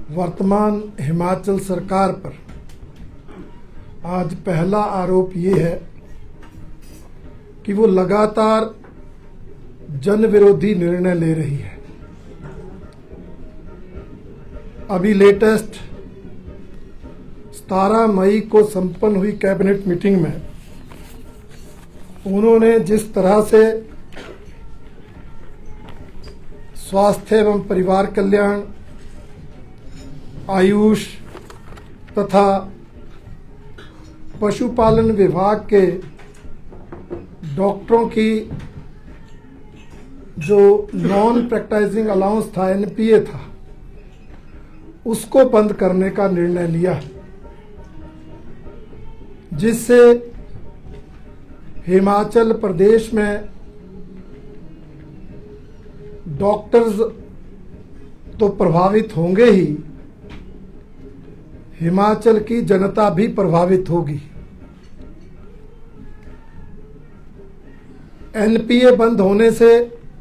वर्तमान हिमाचल सरकार पर आज पहला आरोप ये है कि वो लगातार जन विरोधी निर्णय ले रही है। अभी लेटेस्ट 17 मई को संपन्न हुई कैबिनेट मीटिंग में उन्होंने जिस तरह से स्वास्थ्य एवं परिवार कल्याण, आयुष तथा पशुपालन विभाग के डॉक्टरों की जो नॉन प्रैक्टिसिंग अलाउंस था, एनपीए था, उसको बंद करने का निर्णय लिया, जिससे हिमाचल प्रदेश में डॉक्टर्स तो प्रभावित होंगे ही, हिमाचल की जनता भी प्रभावित होगी। एनपीए बंद होने से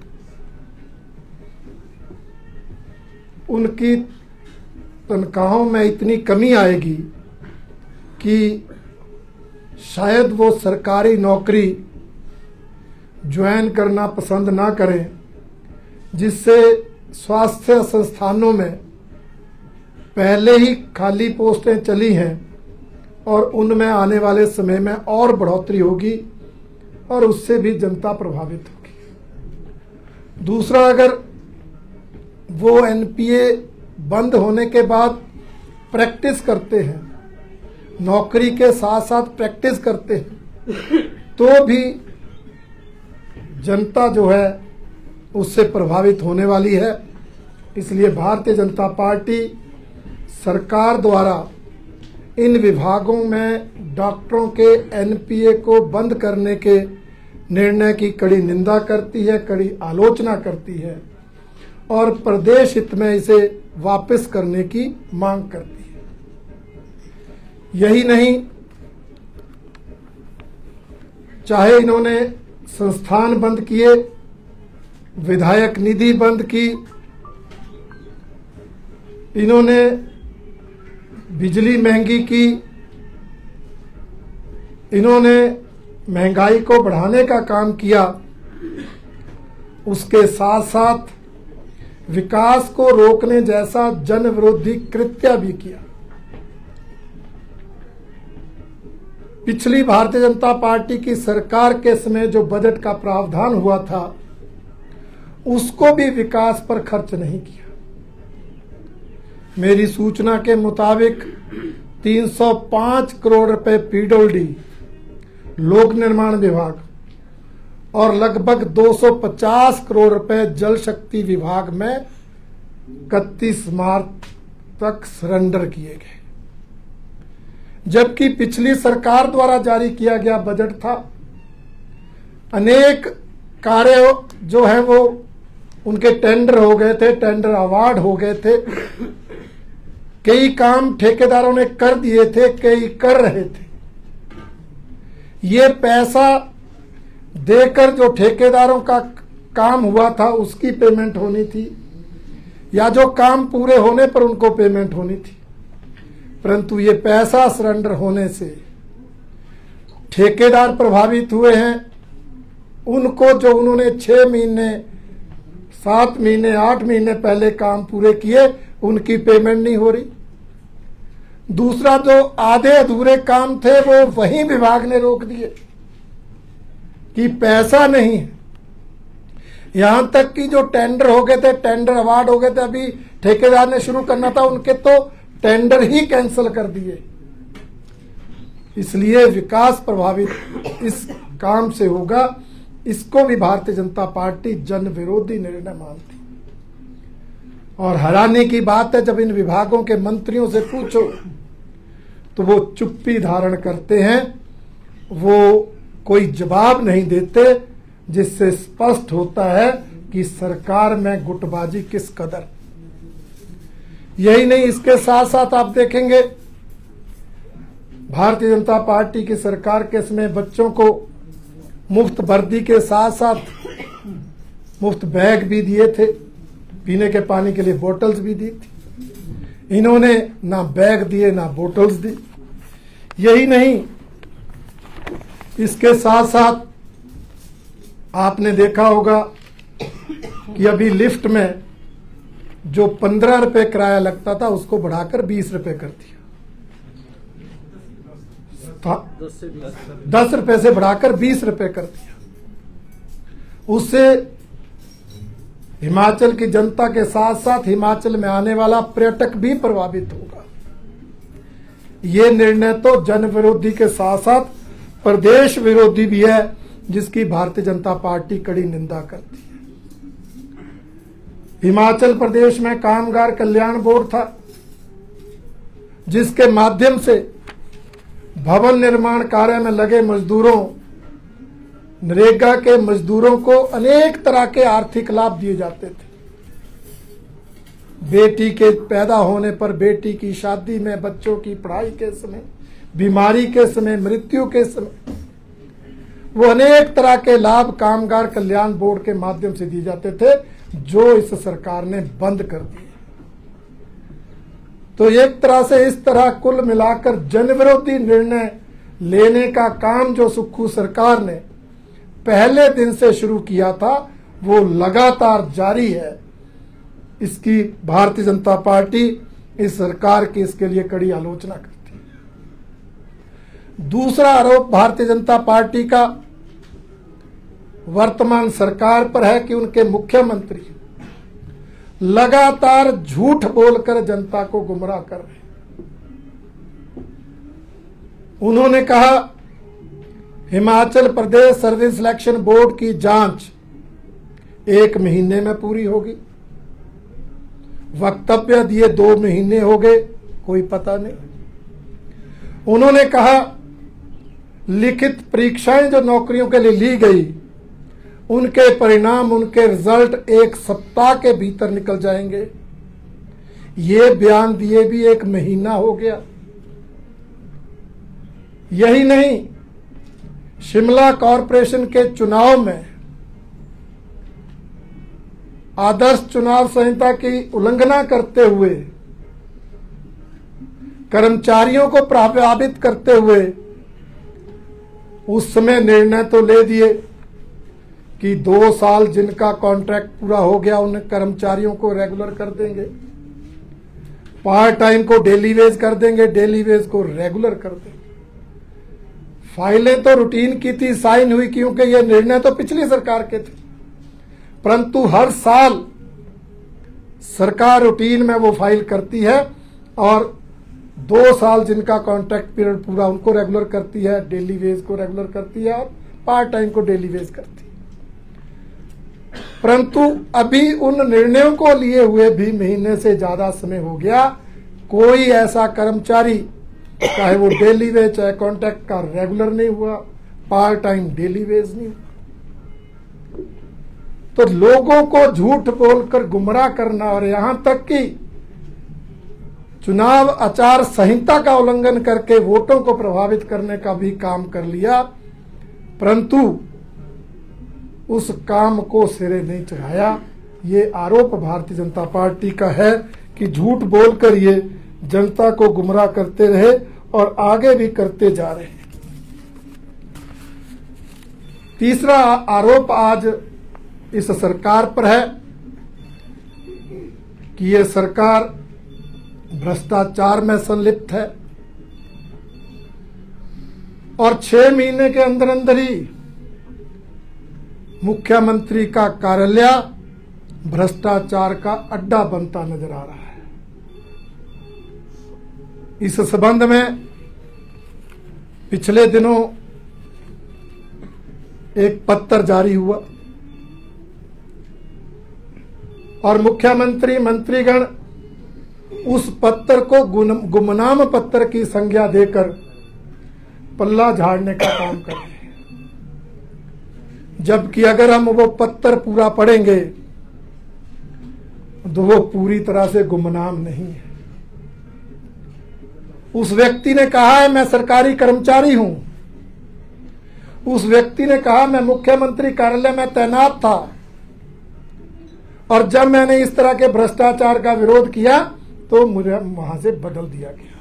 उनकी तनख्वाहों में इतनी कमी आएगी कि शायद वो सरकारी नौकरी ज्वाइन करना पसंद ना करें, जिससे स्वास्थ्य संस्थानों में पहले ही खाली पोस्टें चली हैं और उनमें आने वाले समय में और बढ़ोतरी होगी और उससे भी जनता प्रभावित होगी। दूसरा, अगर वो एनपीए बंद होने के बाद प्रैक्टिस करते हैं, नौकरी के साथ साथ प्रैक्टिस करते हैं, तो भी जनता जो है उससे प्रभावित होने वाली है। इसलिए भारतीय जनता पार्टी सरकार द्वारा इन विभागों में डॉक्टरों के एनपीए को बंद करने के निर्णय की कड़ी निंदा करती है, कड़ी आलोचना करती है और प्रदेश हित में इसे वापस करने की मांग करती है। यही नहीं, चाहे इन्होंने संस्थान बंद किए, विधायक निधि बंद की, इन्होंने बिजली महंगी की, इन्होंने महंगाई को बढ़ाने का काम किया, उसके साथ साथ विकास को रोकने जैसा जन विरोधी कृत्य भी किया। पिछली भारतीय जनता पार्टी की सरकार के समय जो बजट का प्रावधान हुआ था, उसको भी विकास पर खर्च नहीं किया। मेरी सूचना के मुताबिक 305 करोड़ रुपए पीडब्ल्यूडी, लोक निर्माण विभाग और लगभग 250 करोड़ रुपए जल शक्ति विभाग में 31 मार्च तक सरेंडर किए गए, जबकि पिछली सरकार द्वारा जारी किया गया बजट था। अनेक कार्य जो है वो उनके टेंडर हो गए थे, टेंडर अवार्ड हो गए थे, कई काम ठेकेदारों ने कर दिए थे, कई कर रहे थे। ये पैसा देकर जो ठेकेदारों का काम हुआ था उसकी पेमेंट होनी थी, या जो काम पूरे होने पर उनको पेमेंट होनी थी, परंतु ये पैसा सरेंडर होने से ठेकेदार प्रभावित हुए हैं। उनको जो उन्होंने 6 महीने, 7 महीने, 8 महीने पहले काम पूरे किए, उनकी पेमेंट नहीं हो रही। दूसरा, जो आधे अधूरे काम थे वो वही विभाग ने रोक दिए कि पैसा नहीं है। यहां तक कि जो टेंडर हो गए थे, टेंडर अवार्ड हो गए थे, अभी ठेकेदार ने शुरू करना था, उनके तो टेंडर ही कैंसिल कर दिए। इसलिए विकास प्रभावित इस काम से होगा। इसको भी भारतीय जनता पार्टी जन विरोधी निर्णय मानती। और हैरानी की बात है, जब इन विभागों के मंत्रियों से पूछो तो वो चुप्पी धारण करते हैं, वो कोई जवाब नहीं देते, जिससे स्पष्ट होता है कि सरकार में गुटबाजी किस कदर। यही नहीं, इसके साथ साथ आप देखेंगे भारतीय जनता पार्टी की सरकार के समय बच्चों को मुफ्त वर्दी के साथ साथ मुफ्त बैग भी दिए थे, पीने के पानी के लिए बोतल्स भी दी थी। इन्होंने ना बैग दिए ना बोतल्स दी। यही नहीं, इसके साथ साथ आपने देखा होगा कि अभी लिफ्ट में जो 15 रुपए किराया लगता था उसको बढ़ाकर 20 रुपए कर दिया। 10 रुपए से बढ़ाकर 20 रुपए कर दिया। उससे हिमाचल की जनता के साथ साथ हिमाचल में आने वाला पर्यटक भी प्रभावित होगा। ये निर्णय तो जन विरोधी के साथ साथ प्रदेश विरोधी भी है, जिसकी भारतीय जनता पार्टी कड़ी निंदा करती है। हिमाचल प्रदेश में कामगार कल्याण बोर्ड था, जिसके माध्यम से भवन निर्माण कार्य में लगे मजदूरों, नरेगा के मजदूरों को अनेक तरह के आर्थिक लाभ दिए जाते थे। बेटी के पैदा होने पर, बेटी की शादी में, बच्चों की पढ़ाई के समय, बीमारी के समय, मृत्यु के समय, वो अनेक तरह के लाभ कामगार कल्याण बोर्ड के माध्यम से दिए जाते थे, जो इस सरकार ने बंद कर दिए। तो एक तरह से इस तरह कुल मिलाकर जन विरोधी निर्णय लेने का काम जो सुक्खू सरकार ने पहले दिन से शुरू किया था, वो लगातार जारी है। इसकी भारतीय जनता पार्टी, इस सरकार की इसके लिए कड़ी आलोचना करती है। दूसरा आरोप भारतीय जनता पार्टी का वर्तमान सरकार पर है कि उनके मुख्यमंत्री लगातार झूठ बोलकर जनता को गुमराह कर रहे हैं। उन्होंने कहा Himachal Pradesh service selection board की जांच 1 महीने में पूरी होगी। वक्तव्य दिए 2 महीने हो गए, कोई पता नहीं। उन्होंने कहा लिखित परीक्षाएं जो नौकरियों के लिए ली गई, उनके परिणाम, उनके रिजल्ट 1 सप्ताह के भीतर निकल जाएंगे। ये बयान दिए भी 1 महीना हो गया। यही नहीं, शिमला कॉरपोरेशन के चुनाव में आदर्श चुनाव संहिता की उल्लंघना करते हुए, कर्मचारियों को प्रभावित करते हुए उस समय निर्णय तो ले दिए कि 2 साल जिनका कॉन्ट्रैक्ट पूरा हो गया उन कर्मचारियों को रेगुलर कर देंगे, पार्ट टाइम को डेली वेज कर देंगे, डेली वेज को रेगुलर कर देंगे। फाइलें तो रूटीन की थी, साइन हुई, क्योंकि ये निर्णय तो पिछली सरकार के थे, परंतु हर साल सरकार रूटीन में वो फाइल करती है और 2 साल जिनका कॉन्ट्रैक्ट पीरियड पूरा उनको रेगुलर करती है, डेली वेज को रेगुलर करती है और पार्ट टाइम को डेली वेज करती है। परंतु अभी उन निर्णयों को लिए हुए भी महीने से ज्यादा समय हो गया, कोई ऐसा कर्मचारी, चाहे वो डेली वेज चाहे कॉन्ट्रैक्ट का, रेगुलर नहीं हुआ, पार्ट टाइम डेली वेज नहीं हुआ। तो लोगों को झूठ बोलकर गुमराह करना और यहां तक कि चुनाव आचार संहिता का उल्लंघन करके वोटों को प्रभावित करने का भी काम कर लिया, परंतु उस काम को सिरे नहीं चढ़ाया। ये आरोप भारतीय जनता पार्टी का है कि झूठ बोलकर ये जनता को गुमराह करते रहे और आगे भी करते जा रहे हैं। तीसरा आरोप आज इस सरकार पर है कि ये सरकार भ्रष्टाचार में संलिप्त है और 6 महीने के अंदर अंदर ही मुख्यमंत्री का कार्यालय भ्रष्टाचार का अड्डा बनता नजर आ रहा है। इस संबंध में पिछले दिनों एक पत्र जारी हुआ और मुख्यमंत्री मंत्रीगण उस पत्र को गुमनाम पत्र की संज्ञा देकर पल्ला झाड़ने का काम कर रहे हैं, जबकि अगर हम वो पत्र पूरा पढ़ेंगे तो वो पूरी तरह से गुमनाम नहीं है। उस व्यक्ति ने कहा है मैं सरकारी कर्मचारी हूं, उस व्यक्ति ने कहा मैं मुख्यमंत्री कार्यालय में तैनात था और जब मैंने इस तरह के भ्रष्टाचार का विरोध किया तो मुझे वहां से बदल दिया गया।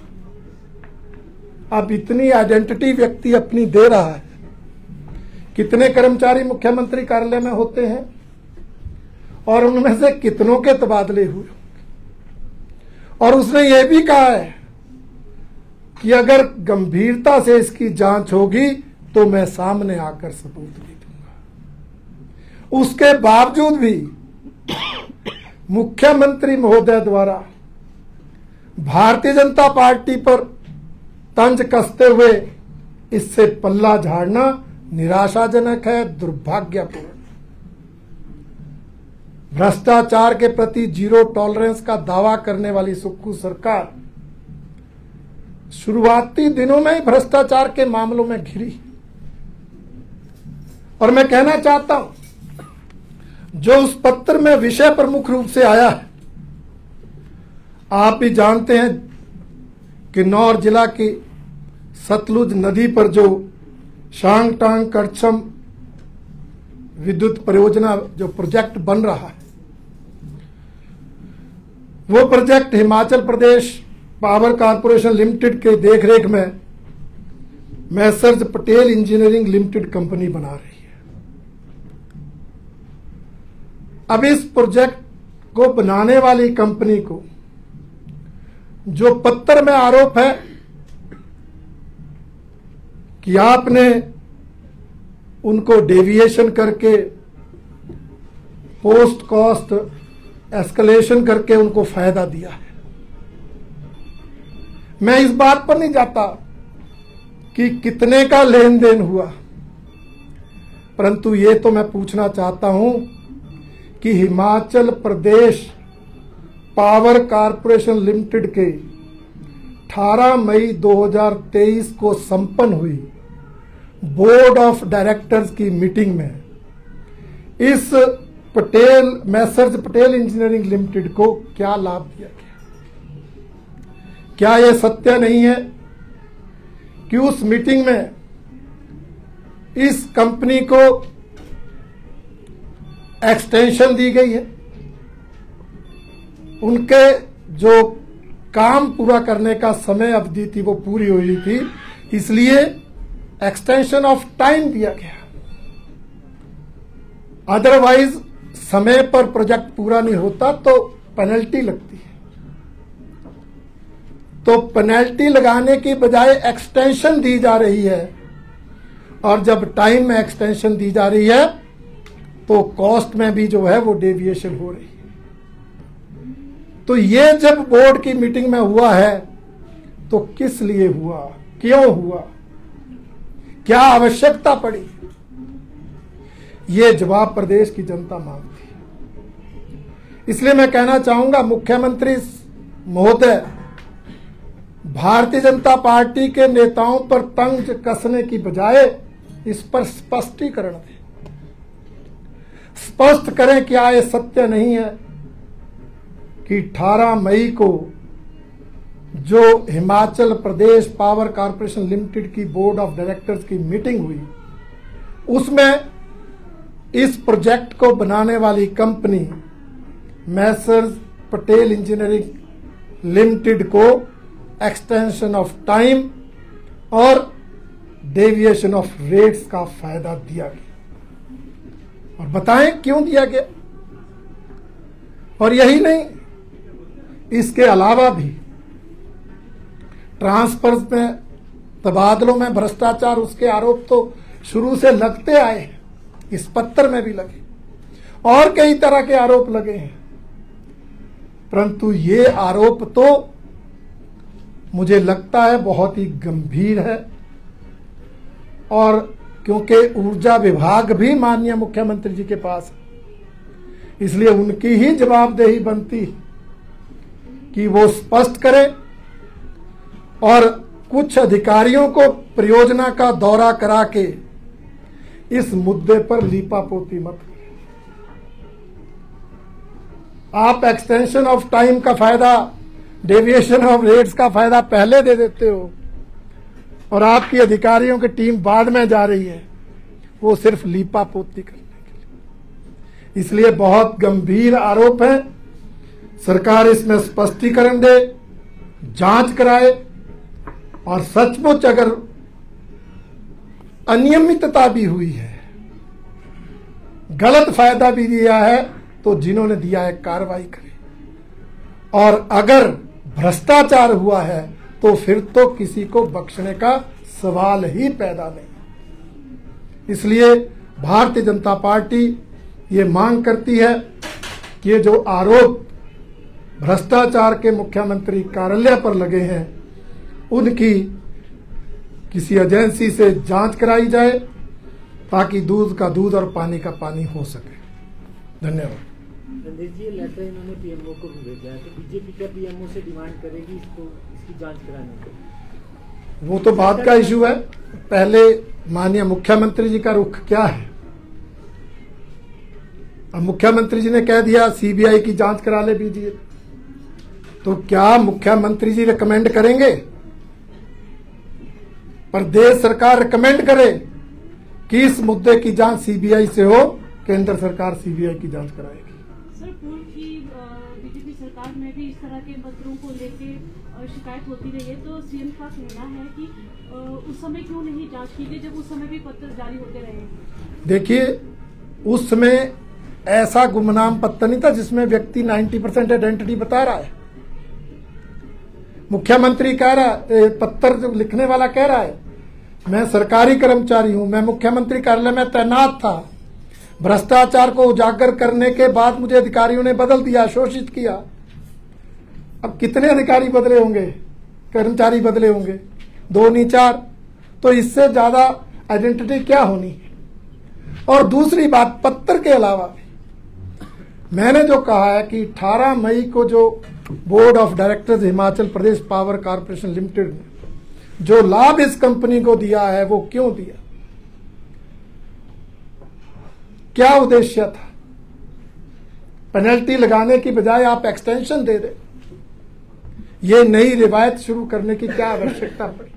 अब इतनी आइडेंटिटी व्यक्ति अपनी दे रहा है। कितने कर्मचारी मुख्यमंत्री कार्यालय में होते हैं और उनमें से कितनों के तबादले हुए। और उसने ये भी कहा है कि अगर गंभीरता से इसकी जांच होगी तो मैं सामने आकर सबूत भी दूंगा। उसके बावजूद भी मुख्यमंत्री महोदय द्वारा भारतीय जनता पार्टी पर तंज कसते हुए इससे पल्ला झाड़ना निराशाजनक है, दुर्भाग्यपूर्ण। भ्रष्टाचार के प्रति जीरो टॉलरेंस का दावा करने वाली सुक्खू सरकार शुरुआती दिनों में ही भ्रष्टाचार के मामलों में घिरी। और मैं कहना चाहता हूं, जो उस पत्र में विषय प्रमुख रूप से आया है, आप भी जानते हैं किन्नौर जिला की सतलुज नदी पर जो शांगटांग करछम विद्युत परियोजना जो प्रोजेक्ट बन रहा है, वो project Himachal Pradesh power corporation limited के देखरेख में messrs Patel engineering limited company बना रही है। अब इस प्रोजेक्ट को बनाने वाली कंपनी को जो पत्र में आरोप है कि आपने उनको डेविएशन करके पोस्ट कॉस्ट एस्केलेशन करके उनको फायदा दिया है। मैं इस बात पर नहीं जाता कि कितने का लेन देन हुआ, परंतु ये तो मैं पूछना चाहता हूं कि Himachal Pradesh power corporation limited के 18 मई 2023 को संपन्न हुई बोर्ड ऑफ डायरेक्टर्स की मीटिंग में इस मैसर्ज पटेल इंजीनियरिंग लिमिटेड को क्या लाभ दिया गया? क्या यह सत्य नहीं है कि उस मीटिंग में इस कंपनी को एक्सटेंशन दी गई है? उनके जो काम पूरा करने का समय अवधि थी वो पूरी हुई थी, इसलिए एक्सटेंशन ऑफ टाइम दिया गया। अदरवाइज समय पर प्रोजेक्ट पूरा नहीं होता तो पेनल्टी लगती है। तो पेनल्टी लगाने की बजाय एक्सटेंशन दी जा रही है, और जब टाइम में एक्सटेंशन दी जा रही है तो कॉस्ट में भी जो है वो डेविएशन हो रही है। तो ये जब बोर्ड की मीटिंग में हुआ है तो किस लिए हुआ, क्यों हुआ, क्या आवश्यकता पड़ी, ये जवाब प्रदेश की जनता मांगती है। इसलिए मैं कहना चाहूंगा मुख्यमंत्री महोदय, भारतीय जनता पार्टी के नेताओं पर तंज कसने की बजाय इस पर स्पष्टीकरण दें, स्पष्ट करें क्या ये सत्य नहीं है कि 18 मई को जो Himachal Pradesh power corporation limited की बोर्ड ऑफ डायरेक्टर्स की मीटिंग हुई, उसमें इस प्रोजेक्ट को बनाने वाली company messrs Patel engineering limited को एक्सटेंशन ऑफ टाइम और डेविएशन ऑफ रेट्स का फायदा दिया गया। और बताएं क्यों दिया गया। और यही नहीं, इसके अलावा भी ट्रांसफर्स में, तबादलों में भ्रष्टाचार, उसके आरोप तो शुरू से लगते आए हैं, इस पत्र में भी लगे और कई तरह के आरोप लगे हैं। परंतु ये आरोप तो मुझे लगता है बहुत ही गंभीर है, और क्योंकि ऊर्जा विभाग भी माननीय मुख्यमंत्री जी के पास है, इसलिए उनकी ही जवाबदेही बनती है कि वो स्पष्ट करें और कुछ अधिकारियों को परियोजना का दौरा करा के इस मुद्दे पर लीपापोती मत करें। आप एक्सटेंशन ऑफ टाइम का फायदा, डेविएशन ऑफ रेट्स का फायदा पहले दे देते हो, और आपकी अधिकारियों की टीम बाद में जा रही है वो सिर्फ लीपापोती करने के लिए। इसलिए बहुत गंभीर आरोप है सरकार इसमें स्पष्टीकरण दे, जांच कराए और सचमुच अगर अनियमितता भी हुई है, गलत फायदा भी दिया है, तो जिन्होंने दिया है कार्रवाई करे। और अगर भ्रष्टाचार हुआ है तो फिर तो किसी को बख्शने का सवाल ही पैदा नहीं। इसलिए भारतीय जनता पार्टी ये मांग करती है कि ये जो आरोप भ्रष्टाचार के मुख्यमंत्री कार्यालय पर लगे हैं, उनकी किसी एजेंसी से जांच कराई जाए ताकि दूध का दूध और पानी का पानी हो सके। धन्यवाद। रणधीर जी, लेटर इन्होंने पीएमओ को भी भेजा है, तो बीजेपी क्या पीएमओ से डिमांड करेगी इसकी जांच कराने को? वो तो बात का इशू है। पहले माननीय मुख्यमंत्री जी का रुख क्या है? अब मुख्यमंत्री जी ने कह दिया सीबीआई की जांच करा ले दीजिए, तो क्या मुख्यमंत्री जी रिकमेंड करेंगे? प्रदेश सरकार रिकमेंड करे कि इस मुद्दे की जांच सीबीआई से हो, केंद्र सरकार सीबीआई की जांच कराएगी। सर, पूर्व की बीजेपी सरकार में भी इस तरह के पत्रों को लेके शिकायत होती रही है, तो सीएम का कहना है कि उस समय क्यों नहीं जांच की गई, जब उस समय भी पत्र जारी होते रहे? देखिए, उस समय ऐसा गुमनाम पत्र नहीं था जिसमें व्यक्ति 90% आइडेंटिटी बता रहा है। मुख्यमंत्री कह रहा है, पत्र जो लिखने वाला कह रहा है, मैं सरकारी कर्मचारी हूं, मैं मुख्यमंत्री कार्यालय में तैनात था, भ्रष्टाचार को उजागर करने के बाद मुझे अधिकारियों ने बदल दिया, शोषित किया। अब कितने अधिकारी बदले होंगे, कर्मचारी बदले होंगे? 2 नहीं 4। तो इससे ज्यादा आइडेंटिटी क्या होनी है? और दूसरी बात, पत्र के अलावा मैंने जो कहा है कि 18 मई को जो board of directors Himachal Pradesh power corporation limited ने जो लाभ इस कंपनी को दिया है, वो क्यों दिया, क्या उद्देश्य था? पेनल्टी लगाने की बजाय आप एक्सटेंशन दे दे। ये नई रिवायत शुरू करने की क्या आवश्यकता पड़ी?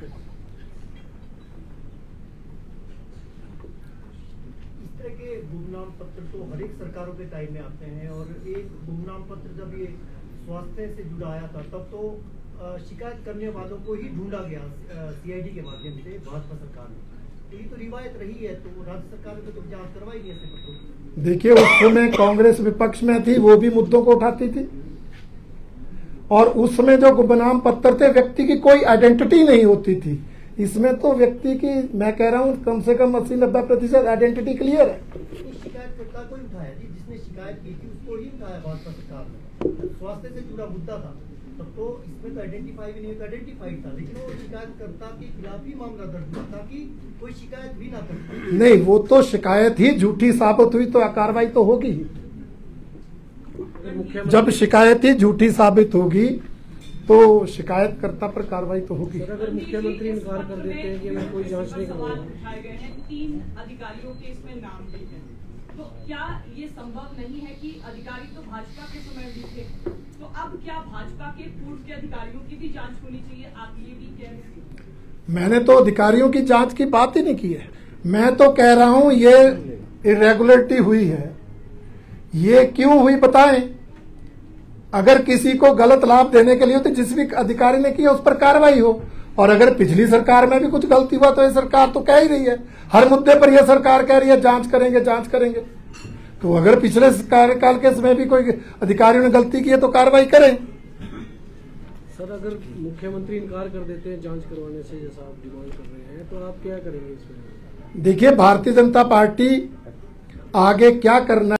इस तरह के गुमनाम पत्र तो हर एक सरकारों के टाइम में आते हैं, और एक गुमनाम पत्र जब ये स्वास्थ्य से जुड़ा आया था तब तो शिकायत करने वालों को ही ढूंढा गया सीआईडी के माध्यम से भाजपा सरकार ने। ये तो रिवायत रही है, तो राज्य सरकार ने तो जांच करवाई नहीं ऐसे पत्रों। देखिए, उस समय कांग्रेस विपक्ष में थी, वो भी मुद्दों को उठाती थी, और उसमें जो गुमनाम पत्र थे व्यक्ति की कोई आइडेंटिटी नहीं होती थी। इसमें तो व्यक्ति की, मैं कह रहा हूं, कम से कम 80-90% आइडेंटिटी क्लियर है। शिकायतकर्ता को उठाया जी, जिसने शिकायत की थी उसको ही उठाया भाजपा सरकार ने। स्वास्थ्य से जुड़ा मुद्दा था, तब तो इसमें तो आइडेंटिफाई भी नहीं, तो आइडेंटिफाइड था, लेकिन वो शिकायतकर्ता के खिलाफ ही मामला दर्ज हुआ ताकि कोई शिकायत भी ना कर। नहीं, वो तो शिकायत ही झूठी साबित हुई तो कार्रवाई तो होगी ही। जब शिकायत ही झूठी साबित होगी तो शिकायतकर्ता पर कार्रवाई तो होगी। अगर मुख्यमंत्री इनकार कर देते हैं कि मैं कोई जांच नहीं करूंगा, उठाए गए हैं, 3 अधिकारियों के इसमें नाम भी हैं, तो क्या ये संभव नहीं है कि अधिकारी तो भाजपा के समय भी थे, तो अब क्या भाजपा के पूर्व के अधिकारियों की भी जांच होनी चाहिए? आप ये भी कह रहे हैं? मैंने तो अधिकारियों की जांच की बात ही नहीं की है। मैं तो कह रहा हूं ये इरेगुलरिटी हुई है, ये क्यों हुई बताएं। अगर किसी को गलत लाभ देने के लिए तो जिस भी अधिकारी ने किया उस पर कार्रवाई हो, और अगर पिछली सरकार में भी कुछ गलती हुआ तो ये सरकार तो कह ही रही है, हर मुद्दे पर यह सरकार कह रही है जांच करेंगे जांच करेंगे। तो अगर पिछले कार्यकाल के समय भी कोई अधिकारियों ने गलती की है तो कार्रवाई करें। सर, अगर मुख्यमंत्री इनकार कर देते हैं जांच करवाने से, जैसा आप डिमांड कर रहे हैं, तो आप क्या करेंगे इसमें? देखिए, भारतीय जनता पार्टी आगे क्या करना